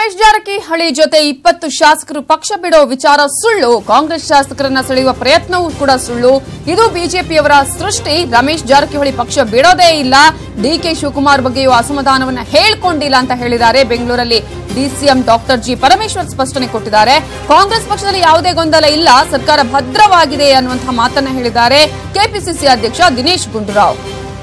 ರಮೇಶ್ ಜಾರಕಿಹೊಳಿ ಜೊತೆ 20 ಶಾಸಕರು ಪಕ್ಷ ಬಿಡೋ ವಿಚಾರ ಸುಳ್ಳು. ಕಾಂಗ್ರೆಸ್ ಶಾಸಕರನ್ನ ಸೆಳೆಯುವ ಪ್ರಯತ್ನವೂ ಕೂಡ ಸುಳ್ಳು. ಇದು ಬಿಜೆಪಿಯವರ ಸೃಷ್ಟಿ. ರಮೇಶ್ ಜಾರಕಿಹೊಳಿ ಪಕ್ಷ ಬಿಡೋದೇ ಇಲ್ಲ. ಡಿಕೆ ಶಿವಕುಮಾರ್ ಬಗ್ಗೆಯೂ ಅಸಮಾಧಾನವನ್ನ ಹೇಳ್ಕೊಂಡಿಲ್ಲ ಅಂತ ಹೇಳಿದ್ದಾರೆ. ಬೆಂಗಳೂರಲ್ಲಿ DCM Dr.G.Parameshwar ಸ್ಪಷ್ಟನೆ ಕೊಟ್ಟಿದ್ದಾರೆ. ಕಾಂಗ್ರೆಸ್ ಪಕ್ಷದಲ್ಲಿ ಯಾವುದೇ ಗೊಂದಲ ಇಲ್ಲ, ಸರ್ಕಾರ ಭದ್ರವಾಗಿದೆ ಅನ್ನುವಂತಹ ಮಾತನ್ನ ಹೇಳಿದ್ದಾರೆ KPCC ಅಧ್ಯಕ್ಷ ದಿನೇಶ್ ಗುಂಡೂರಾವ್.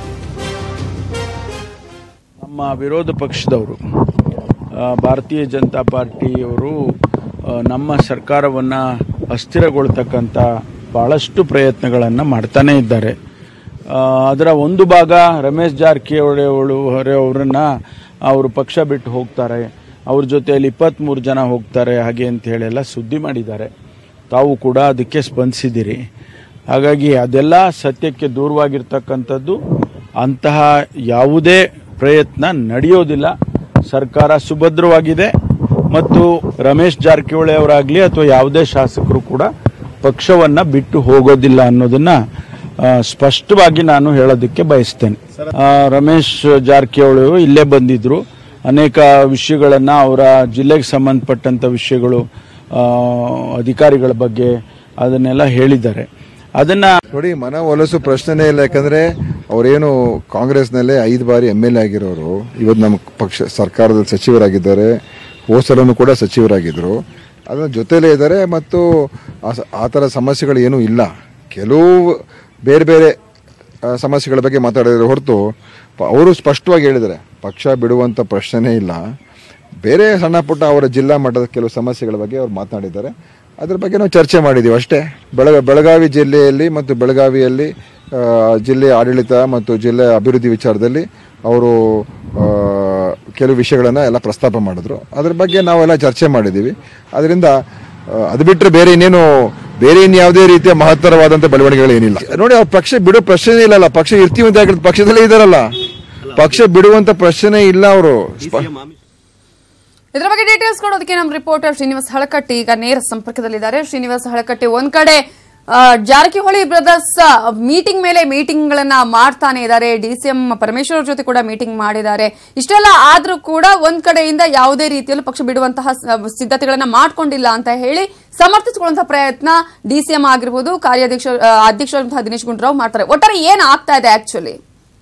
ನಮ್ಮ ವಿರೋಧ ಪಕ್ಷದವರು ಭಾರತೀಯ ಜನತಾ ಪಾರ್ಟಿಯವರು ನಮ್ಮ ಸರ್ಕಾರವನ್ನು ಅಸ್ಥಿರಗೊಳ್ತಕ್ಕಂಥ ಬಹಳಷ್ಟು ಪ್ರಯತ್ನಗಳನ್ನು ಮಾಡ್ತಾನೇ ಇದ್ದಾರೆ. ಅದರ ಒಂದು ಭಾಗ ರಮೇಶ್ ಜಾರಕಿಹೊಳಿ ಅವರನ್ನು ಅವರು ಪಕ್ಷ ಬಿಟ್ಟು ಹೋಗ್ತಾರೆ, ಅವ್ರ ಜೊತೆಯಲ್ಲಿ 23 ಜನ ಹೋಗ್ತಾರೆ ಹಾಗೆ ಅಂತ ಹೇಳೆಲ್ಲ ಸುದ್ದಿ ಮಾಡಿದ್ದಾರೆ. ತಾವು ಕೂಡ ಅದಕ್ಕೆ ಸ್ಪಂದಿಸಿದ್ದೀರಿ. ಹಾಗಾಗಿ ಅದೆಲ್ಲ ಸತ್ಯಕ್ಕೆ ದೂರವಾಗಿರ್ತಕ್ಕಂಥದ್ದು. ಅಂತಹ ಯಾವುದೇ ಪ್ರಯತ್ನ ನಡೆಯೋದಿಲ್ಲ. ಸರ್ಕಾರ ಸುಭದ್ರವಾಗಿದೆ ಮತ್ತು ರಮೇಶ್ ಜಾರಕಿಹೊಳಿ ಅವರಾಗಲಿ ಅಥವಾ ಯಾವುದೇ ಶಾಸಕರು ಕೂಡ ಪಕ್ಷವನ್ನ ಬಿಟ್ಟು ಹೋಗೋದಿಲ್ಲ ಅನ್ನೋದನ್ನ ಸ್ಪಷ್ಟವಾಗಿ ನಾನು ಹೇಳೋದಕ್ಕೆ ಬಯಸ್ತೇನೆ. ರಮೇಶ್ ಜಾರಕಿಹೊಳಿ ಇಲ್ಲೇ ಬಂದಿದ್ರು, ಅನೇಕ ವಿಷಯಗಳನ್ನ ಅವರ ಜಿಲ್ಲೆಗೆ ಸಂಬಂಧಪಟ್ಟಂತ ವಿಷಯಗಳು ಅಧಿಕಾರಿಗಳ ಬಗ್ಗೆ ಅದನ್ನೆಲ್ಲ ಹೇಳಿದ್ದಾರೆ. ಅದನ್ನ ನೋಡಿ, ಮನವೊಲಿಸೋ ಪ್ರಶ್ನೆನೇ ಇಲ್ಲ. ಯಾಕಂದ್ರೆ ಅವರೇನು ಕಾಂಗ್ರೆಸ್ನಲ್ಲೇ 5 ಬಾರಿ MLA ಆಗಿರೋರು, ಇವತ್ತು ನಮ್ಮ ಪಕ್ಷ ಸರ್ಕಾರದಲ್ಲಿ ಸಚಿವರಾಗಿದ್ದಾರೆ, ಹೋಸಲನ್ನು ಕೂಡ ಸಚಿವರಾಗಿದ್ರು, ಅದರ ಜೊತೆಲೇ ಇದ್ದಾರೆ. ಮತ್ತು ಆ ಥರ ಸಮಸ್ಯೆಗಳು ಏನೂ ಇಲ್ಲ. ಕೆಲವು ಬೇರೆ ಬೇರೆ ಸಮಸ್ಯೆಗಳ ಬಗ್ಗೆ ಮಾತಾಡಿದ್ರೆ ಹೊರತು ಅವರು ಸ್ಪಷ್ಟವಾಗಿ ಹೇಳಿದ್ದಾರೆ ಪಕ್ಷ ಬಿಡುವಂಥ ಪ್ರಶ್ನೆನೇ ಇಲ್ಲ. ಬೇರೆ ಸಣ್ಣ ಪುಟ್ಟ ಅವರ ಜಿಲ್ಲಾ ಮಟ್ಟದ ಕೆಲವು ಸಮಸ್ಯೆಗಳ ಬಗ್ಗೆ ಅವ್ರು ಮಾತನಾಡಿದ್ದಾರೆ. ಅದ್ರ ಬಗ್ಗೆ ನಾವು ಚರ್ಚೆ ಮಾಡಿದ್ದೀವಿ ಅಷ್ಟೇ. ಬೆಳಗಾವಿ ಜಿಲ್ಲೆಯಲ್ಲಿ ಮತ್ತು ಬೆಳಗಾವಿಯಲ್ಲಿ ಜಿಲ್ಲೆಯ ಆಡಳಿತ ಮತ್ತು ಜಿಲ್ಲೆಯ ಅಭಿವೃದ್ಧಿ ವಿಚಾರದಲ್ಲಿ ಅವರು ಕೆಲವು ವಿಷಯಗಳನ್ನು ಎಲ್ಲ ಪ್ರಸ್ತಾಪ ಮಾಡಿದ್ರು. ಅದ್ರ ಬಗ್ಗೆ ನಾವೆಲ್ಲ ಚರ್ಚೆ ಮಾಡಿದ್ದೀವಿ. ಅದರಿಂದ ಅದು ಬಿಟ್ಟರೆ ಬೇರೆ ಇನ್ಯಾವುದೇ ರೀತಿಯ ಮಹತ್ತರವಾದಂಥ ಬೆಳವಣಿಗೆಗಳೇನಿಲ್ಲ. ನೋಡಿ, ಅವ್ರ ಪಕ್ಷ ಬಿಡೋ ಪ್ರಶ್ನೆ ಇಲ್ಲಲ್ಲ. ಪಕ್ಷ ಇರ್ತೀವಿ ಅಂತ ಹೇಳಿದ್ರೆ ಪಕ್ಷದಲ್ಲೇ ಇದ್ದಾರಲ್ಲ, ಪಕ್ಷ ಬಿಡುವಂತ ಪ್ರಶ್ನೆ ಇಲ್ಲ ಅವರು. ಇದರ ಬಗ್ಗೆ ಡೀಟೇಲ್ಸ್ ಕೊಡೋದಕ್ಕೆ ನಮ್ಮ ರಿಪೋರ್ಟರ್ ಶ್ರೀನಿವಾಸ್ ಹಳಕಟ್ಟಿ ಈಗ ನೇರ ಸಂಪರ್ಕದಲ್ಲಿದ್ದಾರೆ. ಶ್ರೀನಿವಾಸ್ ಹಳಕಟ್ಟಿ, ಒಂದ್ ಕಡೆ ಜಾರಕಿಹೊಳಿ ಬ್ರದರ್ಸ್ ಮೀಟಿಂಗ್ ಮೇಲೆ ಮೀಟಿಂಗ್ ಗಳನ್ನ ಮಾಡ್ತಾನೆ ಇದ್ದಾರೆ. DCM ಪರಮೇಶ್ವರ್ ಜೊತೆ ಕೂಡ ಮೀಟಿಂಗ್ ಮಾಡಿದ್ದಾರೆ. ಇಷ್ಟೆಲ್ಲ ಆದ್ರೂ ಕೂಡ ಒಂದ್ ಕಡೆಯಿಂದ ಯಾವುದೇ ರೀತಿಯಲ್ಲೂ ಪಕ್ಷ ಬಿಡುವಂತಹ ಸಿದ್ಧತೆಗಳನ್ನ ಮಾಡ್ಕೊಂಡಿಲ್ಲ ಅಂತ ಹೇಳಿ ಸಮರ್ಥಿಸಿಕೊಳ್ಳುವಂತಹ ಪ್ರಯತ್ನ DCM ಆಗಿರ್ಬೋದು, ಅಧ್ಯಕ್ಷರಾದಂತಹ ದಿನೇಶ್ ಗುಂಡೂರಾವ್ ಮಾಡ್ತಾರೆ. ಒಟ್ಟಾರೆ ಏನ್ ಆಗ್ತಾ ಇದೆ ಆಕ್ಚುಲಿ?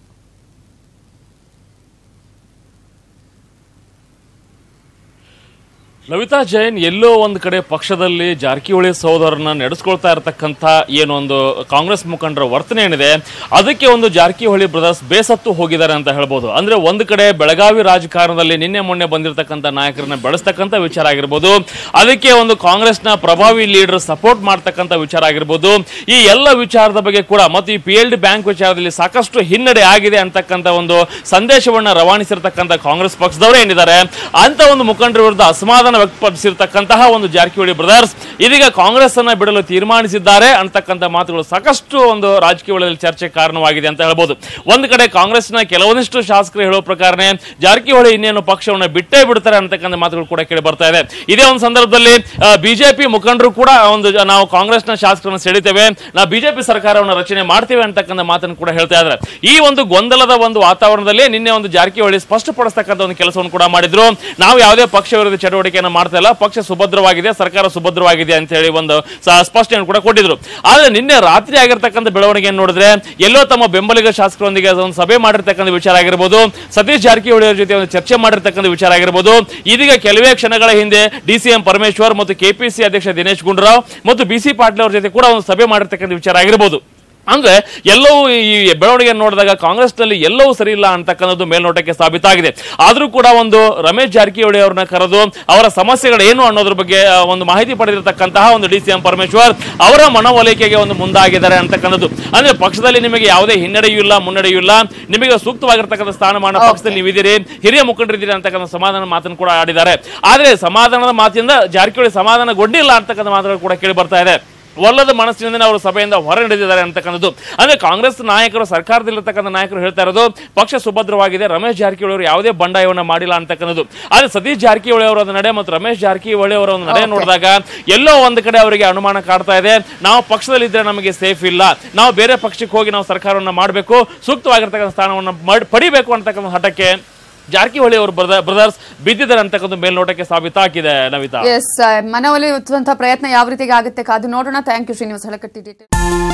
ಲವಿತಾ ಜೈನ್, ಎಲ್ಲೋ ಒಂದು ಕಡೆ ಪಕ್ಷದಲ್ಲಿ ಜಾರಕಿಹೊಳಿ ಸಹೋದರನ್ನ ನಡೆಸ್ಕೊಳ್ತಾ ಇರತಕ್ಕಂಥ ಏನೊಂದು ಕಾಂಗ್ರೆಸ್ ಮುಖಂಡರ ವರ್ತನೆ ಏನಿದೆ ಅದಕ್ಕೆ ಒಂದು ಜಾರಕಿಹೊಳಿ ಬ್ರದರ್ಸ್ ಬೇಸತ್ತು ಹೋಗಿದ್ದಾರೆ ಅಂತ ಹೇಳ್ಬೋದು. ಅಂದ್ರೆ ಒಂದು ಕಡೆ ಬೆಳಗಾವಿ ರಾಜಕಾರಣದಲ್ಲಿ ನಿನ್ನೆ ಮೊನ್ನೆ ಬಂದಿರತಕ್ಕಂಥ ನಾಯಕರನ್ನ ಬೆಳೆಸ್ತಕ್ಕಂಥ ವಿಚಾರ ಆಗಿರ್ಬೋದು, ಅದಕ್ಕೆ ಒಂದು ಕಾಂಗ್ರೆಸ್ನ ಪ್ರಭಾವಿ ಲೀಡರ್ ಸಪೋರ್ಟ್ ಮಾಡ್ತಕ್ಕಂಥ ವಿಚಾರ ಆಗಿರ್ಬೋದು, ಈ ಎಲ್ಲ ವಿಚಾರದ ಬಗ್ಗೆ ಕೂಡ ಮತ್ತು ಈ PLD ಬ್ಯಾಂಕ್ ವಿಚಾರದಲ್ಲಿ ಸಾಕಷ್ಟು ಹಿನ್ನಡೆ ಆಗಿದೆ ಅಂತಕ್ಕಂಥ ಒಂದು ಸಂದೇಶವನ್ನ ರವಾನಿಸಿರ್ತಕ್ಕಂಥ ಕಾಂಗ್ರೆಸ್ ಪಕ್ಷದವರೇ ಏನಿದ್ದಾರೆ ಅಂತ ಒಂದು ಮುಖಂಡರ ವಿರುದ್ಧ ಅಸಮಾಧಾನ ವ್ಯಕ್ತಪಡಿಸಿರ್ತಕ್ಕಂತಹ ಒಂದು ಜಾರಕಿಹೊಳಿ ಬ್ರದರ್ಸ್ ಇದೀಗ ಕಾಂಗ್ರೆಸ್ ಅನ್ನ ಬಿಡಲು ತೀರ್ಮಾನಿಸಿದ್ದಾರೆ ಅಂತಕ್ಕಂಥ ಮಾತುಗಳು ಸಾಕಷ್ಟು ಒಂದು ರಾಜಕೀಯ ವಲಯದಲ್ಲಿ ಚರ್ಚೆ ಕಾರಣವಾಗಿದೆ ಅಂತ ಹೇಳ್ಬೋದು. ಒಂದು ಕಡೆ ಕಾಂಗ್ರೆಸ್ನ ಕೆಲವೊಂದಿಷ್ಟು ಶಾಸಕರು ಹೇಳೋ ಪ್ರಕಾರನೇ ಜಾರಕಿಹೊಳಿ ಇನ್ನೇನು ಪಕ್ಷವನ್ನು ಬಿಟ್ಟೇ ಬಿಡ್ತಾರೆ ಅಂತಕ್ಕಂಥ ಮಾತುಗಳು ಕೂಡ ಕೇಳಿ ಬರ್ತಾ ಇದೆ. ಇದೇ ಒಂದು ಸಂದರ್ಭದಲ್ಲಿ ಬಿಜೆಪಿ ಮುಖಂಡರು ಕೂಡ ನಾವು ಕಾಂಗ್ರೆಸ್ನ ಶಾಸಕರನ್ನು ಸೆಳಿತೇವೆ, ನಾವು ಬಿಜೆಪಿ ಸರ್ಕಾರವನ್ನು ರಚನೆ ಮಾಡ್ತೇವೆ ಅಂತಕ್ಕಂಥ ಮಾತನ್ನು ಕೂಡ ಹೇಳ್ತಾ ಇದ್ದಾರೆ. ಈ ಒಂದು ಗೊಂದಲದ ಒಂದು ವಾತಾವರಣದಲ್ಲಿ ನಿನ್ನೆ ಒಂದು ಜಾರಕಿಹೊಳಿ ಸ್ಪಷ್ಟಪಡಿಸ್ತಕ್ಕಂಥ ಒಂದು ಕೆಲಸವನ್ನು ಕೂಡ ಮಾಡಿದ್ರು. ನಾವು ಯಾವುದೇ ಪಕ್ಷ ವಿರೋಧಿ ಚಟುವಟಿಕೆ ಮಾಡ್ತಾ ಇಲ್ಲ, ಪಕ್ಷ ಸುಭದ್ರವಾಗಿದೆ, ಸರ್ಕಾರ ಸುಭದ್ರವಾಗಿದೆ ಅಂತ ಹೇಳಿ ಒಂದು ಸ್ಪಷ್ಟನೆ ಕೂಡ ಕೊಟ್ಟಿದ್ರು. ಆದ್ರೆ ನಿನ್ನೆ ರಾತ್ರಿ ಆಗಿರ್ತಕ್ಕಂಥ ಬೆಳವಣಿಗೆಯನ್ನು ನೋಡಿದ್ರೆ ಎಲ್ಲೋ ತಮ್ಮ ಬೆಂಬಲಿಗ ಶಾಸಕರೊಂದಿಗೆ ಒಂದು ಸಭೆ ಮಾಡಿರ್ತಕ್ಕಂಥ ವಿಚಾರ ಆಗಿರ್ಬೋದು, ಸತೀಶ್ ಜಾರಕಿಹೊಳಿ ಅವರ ಜೊತೆ ಒಂದು ಚರ್ಚೆ ಮಾಡಿರ್ತಕ್ಕಂಥ ವಿಚಾರ ಆಗಿರ್ಬೋದು, ಇದೀಗ ಕೆಲವೇ ಕ್ಷಣಗಳ ಹಿಂದೆ DCM ಪರಮೇಶ್ವರ್ ಮತ್ತು KPCC ಅಧ್ಯಕ್ಷ ದಿನೇಶ್ ಗುಂಡೂರಾವ್ ಮತ್ತು BC ಪಾಟೀಲ್ ಅವರ ಜೊತೆ ಕೂಡ ಒಂದು ಸಭೆ ಮಾಡಿರ್ತಕ್ಕಂಥ ವಿಚಾರ ಆಗಿರ್ಬೋದು. ಅಂದ್ರೆ ಎಲ್ಲವೂ ಈ ಬೆಳವಣಿಗೆಯನ್ನು ನೋಡಿದಾಗ ಕಾಂಗ್ರೆಸ್ನಲ್ಲಿ ಎಲ್ಲವೂ ಸರಿ ಇಲ್ಲ ಅಂತಕ್ಕಂಥದ್ದು ಮೇಲ್ನೋಟಕ್ಕೆ ಸಾಬೀತಾಗಿದೆ. ಆದ್ರೂ ಕೂಡ ಒಂದು ರಮೇಶ್ ಜಾರಕಿಹೊಳಿ ಅವರನ್ನ ಕರೆದು ಅವರ ಸಮಸ್ಯೆಗಳು ಏನು ಅನ್ನೋದ್ರ ಬಗ್ಗೆ ಒಂದು ಮಾಹಿತಿ ಪಡೆದಿರತಕ್ಕಂತಹ ಒಂದು DCM ಪರಮೇಶ್ವರ್ ಅವರ ಮನವೊಲಿಕೆಗೆ ಒಂದು ಮುಂದಾಗಿದ್ದಾರೆ ಅಂತಕ್ಕಂಥದ್ದು. ಅಂದ್ರೆ ಪಕ್ಷದಲ್ಲಿ ನಿಮಗೆ ಯಾವುದೇ ಹಿನ್ನಡೆಯೂ ಇಲ್ಲ, ಮುನ್ನಡೆಯೂ ಇಲ್ಲ, ನಿಮಗೆ ಸೂಕ್ತವಾಗಿರ್ತಕ್ಕಂಥ ಸ್ಥಾನಮಾನ ಪಕ್ಷದಲ್ಲಿ ನೀವಿದ್ದೀರಿ, ಹಿರಿಯ ಮುಖಂಡರಿದ್ದೀರಿ ಅಂತಕ್ಕಂಥ ಸಮಾಧಾನ ಮಾತನ್ನು ಕೂಡ ಆಡಿದ್ದಾರೆ. ಆದ್ರೆ ಸಮಾಧಾನದ ಮಾತಿನಿಂದ ಜಾರಕಿಹೊಳಿ ಸಮಾಧಾನಗೊಂಡಿಲ್ಲ ಅಂತಕ್ಕಂಥ ಮಾತುಗಳು ಕೂಡ ಕೇಳಿ ಬರ್ತಾ ಇದೆ. ಒಲ್ಲದ ಮನಸ್ಸಿನಿಂದ ಅವರು ಸಭೆಯಿಂದ ಹೊರ ನಡೆದಿದ್ದಾರೆ ಅಂತಕ್ಕಂಥದ್ದು. ಅಂದ್ರೆ ಕಾಂಗ್ರೆಸ್ ನಾಯಕರು, ಸರ್ಕಾರದಲ್ಲಿರ್ತಕ್ಕಂಥ ನಾಯಕರು ಹೇಳ್ತಾ ಇರೋದು ಪಕ್ಷ ಸುಭದ್ರವಾಗಿದೆ, ರಮೇಶ್ ಜಾರಕಿಹೊಳಿ ಅವರು ಯಾವುದೇ ಬಂಡಾಯವನ್ನ ಮಾಡಿಲ್ಲ ಅಂತಕ್ಕಂಥದ್ದು. ಆದ್ರೆ ಸತೀಶ್ ಜಾರಕಿಹೊಳಿ ಅವರ ನಡೆ ಮತ್ತು ರಮೇಶ್ ಜಾರಕಿಹೊಳಿ ಅವರ ಒಂದು ನಡೆ ನೋಡಿದಾಗ ಎಲ್ಲೋ ಒಂದು ಕಡೆ ಅವರಿಗೆ ಅನುಮಾನ ಕಾಡ್ತಾ ಇದೆ. ನಾವು ಪಕ್ಷದಲ್ಲಿದ್ದರೆ ನಮಗೆ ಸೇಫ್ ಇಲ್ಲ, ನಾವು ಬೇರೆ ಪಕ್ಷಕ್ಕೆ ಹೋಗಿ ನಾವು ಸರ್ಕಾರವನ್ನ ಮಾಡಬೇಕು, ಸೂಕ್ತವಾಗಿರ್ತಕ್ಕಂಥ ಸ್ಥಾನವನ್ನು ಪಡಿಬೇಕು ಅಂತಕ್ಕಂಥ ಹಠಕ್ಕೆ ಜಾರಕಿಹೊಳಿ ಅವರು ಬ್ರದರ್ಸ್ ಬಿದ್ದಿದ್ದಾರೆ ಅಂತಕ್ಕಂಥ ಮೇಲ್ನೋಟಕ್ಕೆ ಸಾಬೀತಾಗಿದೆ. ನವಿತಾ, ಮನವೊಲಿಸುವಂತಹ ಪ್ರಯತ್ನ ಯಾವ ರೀತಿಗೆ ಆಗುತ್ತೆ ಕಾದು ನೋಡೋಣ. Thank you Srinivas Halakatti.